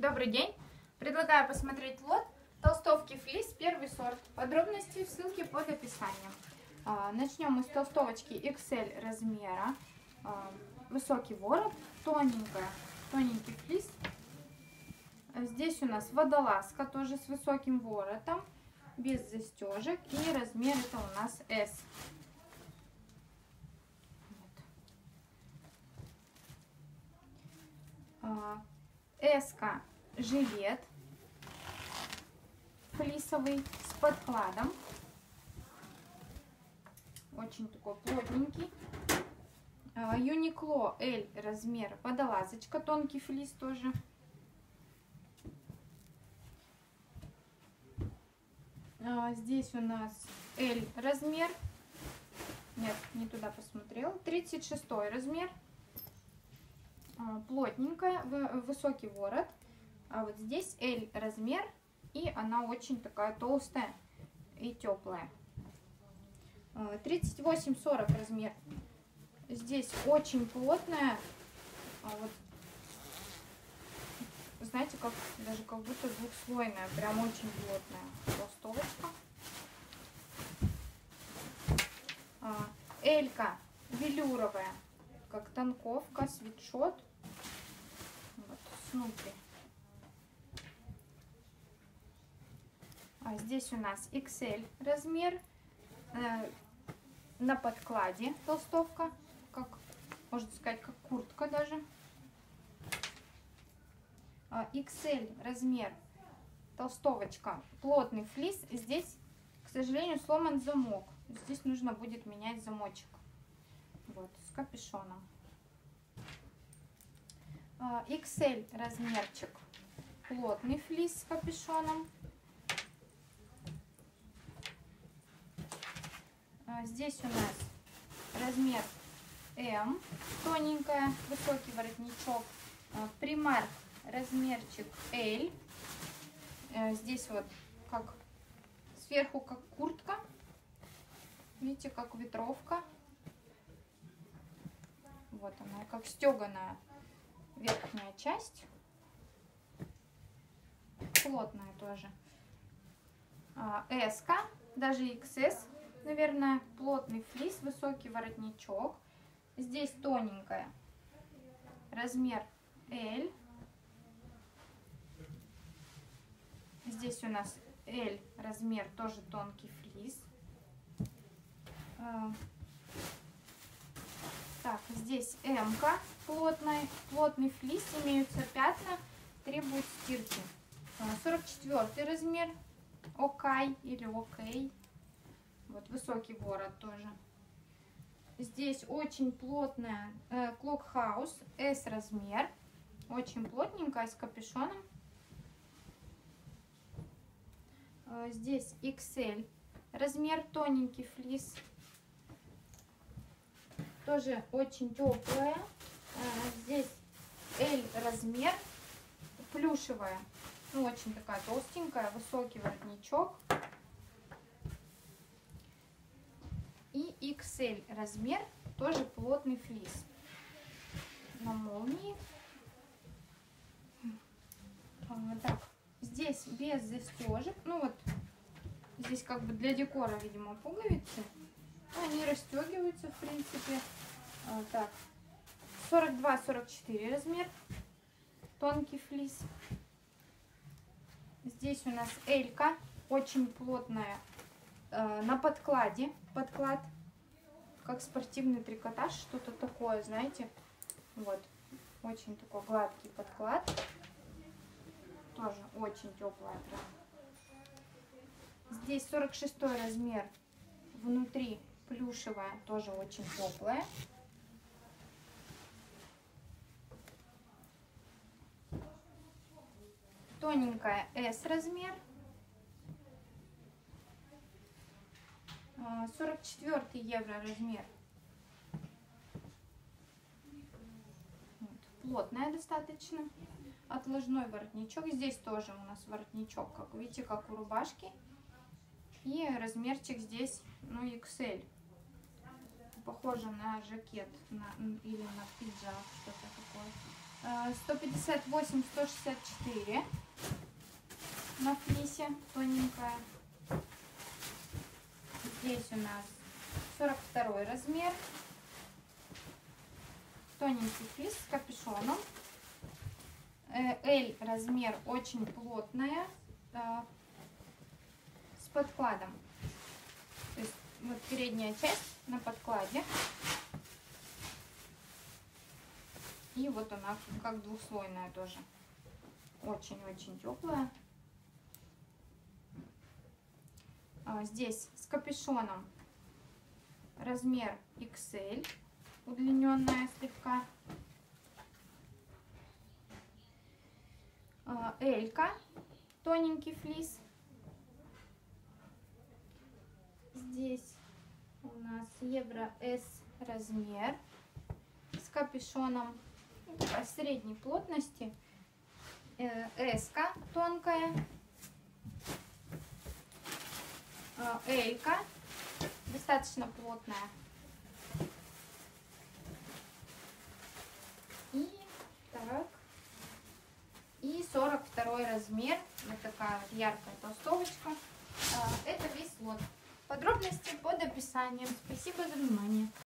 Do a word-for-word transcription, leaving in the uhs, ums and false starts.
Добрый день! Предлагаю посмотреть лот толстовки флис первый сорт. Подробности в ссылке под описанием. Начнем мы с толстовочки икс эль размера. Высокий ворот, тоненькая, тоненький флис. Здесь у нас водолазка, тоже с высоким воротом, без застежек. И размер это у нас эс. Эска жилет флисовый с подкладом. Очень такой плотненький. Юникло L размер, водолазочка, тонкий флис тоже. Здесь у нас L размер. Нет, не туда посмотрел. тридцать шестой размер. Плотненькая, высокий ворот. А вот здесь L размер. И она очень такая толстая и теплая. тридцать восемь сорок размер. Здесь очень плотная. Вот, знаете, как даже как будто двухслойная. Прям очень плотная толстовочка. Элька велюровая, как танковка, свитшот. Вот, снутри. А здесь у нас икс эль размер. Э, на подкладе толстовка. Как, можно сказать, как куртка даже. А, икс эль размер. Толстовочка. Плотный флис. Здесь, к сожалению, сломан замок. Здесь нужно будет менять замочек. Вот, с капюшоном. икс эль размерчик. Плотный флис с капюшоном. Здесь у нас размер эм. Тоненькая, высокий воротничок. Примар размерчик эль. Здесь вот как сверху как куртка. Видите, как ветровка. Вот она, как стеганая верхняя часть. Плотная тоже. Эска, даже икс эс, наверное, плотный флис, высокий воротничок. Здесь тоненькая. Размер эль. Здесь у нас эль размер, тоже тонкий флис. Так, здесь эм-ка, плотный, плотный флис, имеются пятна, требуют стирки. сорок четвёртый размер, окай или окей. Вот высокий ворот тоже. Здесь очень плотная э, клокхаус, эс размер, очень плотненькая, с капюшоном. Э, здесь икс эль размер, тоненький флис. Тоже очень теплая. Здесь эль размер, плюшевая, ну очень такая толстенькая, высокий воротничок. И икс эль размер, тоже плотный флис на молнии. Так, здесь без застежек, ну вот здесь как бы для декора, видимо, пуговицы. Они расстегиваются, в принципе. А, так, сорок два сорок четыре размер. Тонкий флис. Здесь у нас элька. Очень плотная. Э, на подкладе. Подклад. Как спортивный трикотаж. Что-то такое, знаете. Вот. Очень такой гладкий подклад. Тоже очень теплая. Прям. Здесь сорок шестой размер. Внутри плюшевая, тоже очень теплая. Тоненькая эс размер. сорок четвёртый евро размер. Вот. Плотная достаточно. Отложной воротничок. Здесь тоже у нас воротничок, как видите, как у рубашки. И размерчик здесь, ну, икс эль. Похоже на жакет на, или на пиджак, что-то такое. сто пятьдесят восемь сто шестьдесят четыре на флисе, тоненькая. Здесь у нас сорок второй размер, тоненький флис с капюшоном. L размер, очень плотная, с подкладом. То есть вот передняя часть на подкладе. И вот она как двухслойная тоже. Очень-очень теплая. Здесь с капюшоном размер икс эль, удлиненная слегка. Элька, тоненький флис. Здесь у нас евро эс размер с капюшоном, такая средней плотности. Эска тонкая. Элька достаточно плотная. И так. И сорок второй размер. Вот такая вот яркая толстовочка. Это весь лот. Подробности под описанием. Спасибо за внимание.